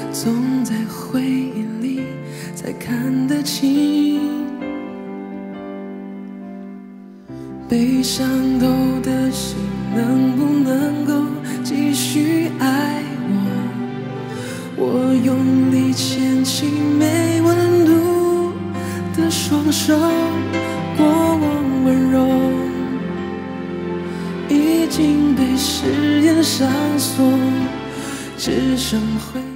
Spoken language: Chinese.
总在回忆里才看得清。被伤透的心能不能够继续爱我？我用力牵起没温度的双手，过往温柔已经被誓言上锁，只剩回忆。